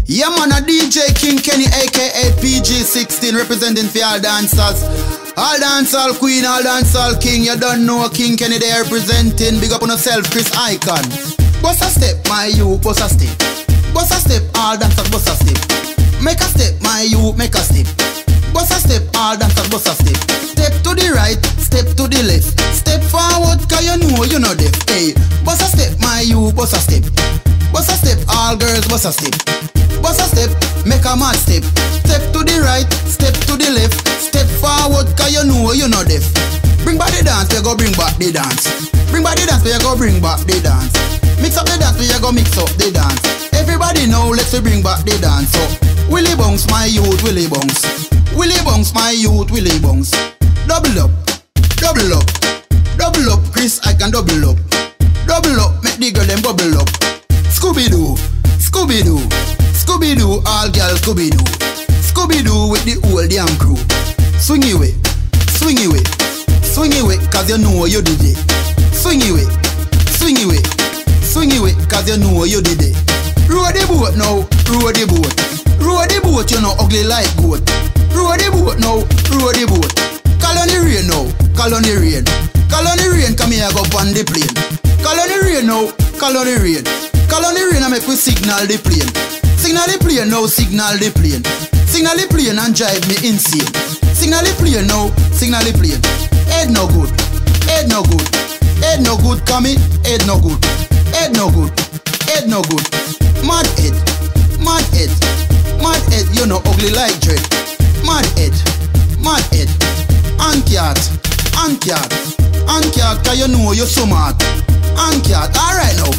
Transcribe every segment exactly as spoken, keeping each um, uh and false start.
Yeah man, a D J King Kenny aka P G sixteen representing for all dancers. All dancehall queen, all dancehall king. You don't know King Kenny they representing. Big up on yourself, Chris Icon. Bust a step, my you, bust a step. Bust a step, all dancers, bust a step. Make a step, my you, make a step. Bust a step, all dancers, bust a step. Step to the right, step to the left. Step forward, cause you know you know deaf. Hey, bust a step, my you, bust a step. Bust a step, all girls, bust a step. Bust a step, make a mad step. Step to the right, step to the left. Step forward, cause you know you know deaf. Bring back the dance, we go bring back the dance. Bring back the dance, we go bring back the dance. Mix up the dance, we go mix up the dance. Everybody know, let's bring back the dance. So, Willie Bounce, my youth, Willie Bounce. Willie Bounce, my youth, Willie Bounce. Double up, double up, double up, Chris, I can double up. Double up, make the girl them bubble up. Scooby-Doo, Scooby-Doo, Scooby-Doo, all girls Scooby-Doo. Scooby-Doo with the whole damn crew. Swing it way, swing it way, swing it way, cause you know you did it. Swing it way, swing it way, swing it way, cause you know you did it. Row the boat now, row the boat. Row the boat, you know ugly like goat. Row the boat now, row the boat. Call on the rain now, call on the rain. Call on the rain, come here go on the plane. Call on the rain now, call on the rain. Call on the rain and make we signal the plane. Signal the plane now, signal the plane. Signal the plane and drive me insane. Signal the plane now, signal the plane. Head no good, head no good. Head no good, come in, head no good. Head no good, head no good. Mad head, mad head, mad head, you know ugly like dread. Mad head, mad head. Ankyat, Ankyat, Ankyat, cause you know you're so mad. Ankyat, alright now.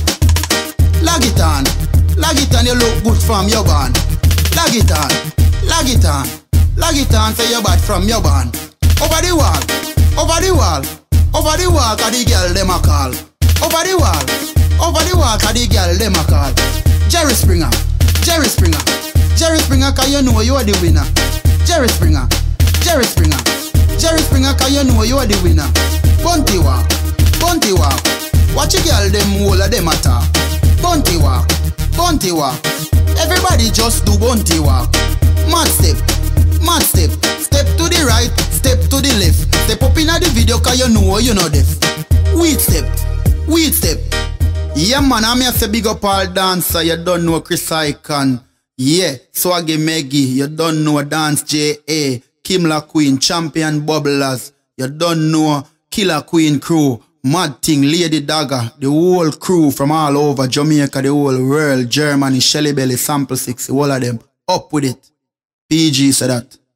Lag it on, lag it on, you look good from your band. Lag it on, lag it on, lag it on, say you're bad from your band. Over the wall, over the wall, over the wall, cause the girl them a call. Over the wall, over the wall, cause the girl them a call. Jerry Springer, Jerry Springer, Jerry Springer, cause you know you are the winner. Jerry Springer, Jerry Springer, Jerry Springer, cause you know you are the winner. Bunty walk, bunty walk, watch a girl them all of them attack. Bunty walk, bunty walk, everybody just do bunty walk. Mad step, mad step, step to the right, step to the left. Step up in the video cause you know you know deaf. Weed step, weed step. Yeah man, I'm here to big up all dancer. You don't know Chris Icon. Yeah, Swaggy Maggie. You don't know Dance J A. Kimla Queen, Champion Bubblers. You don't know Killer Queen crew. Mad Ting, Lady Dagger, the whole crew from all over Jamaica, the whole world, Germany, Shelly Belly, Sample six, all of them. Up with it. P G said that.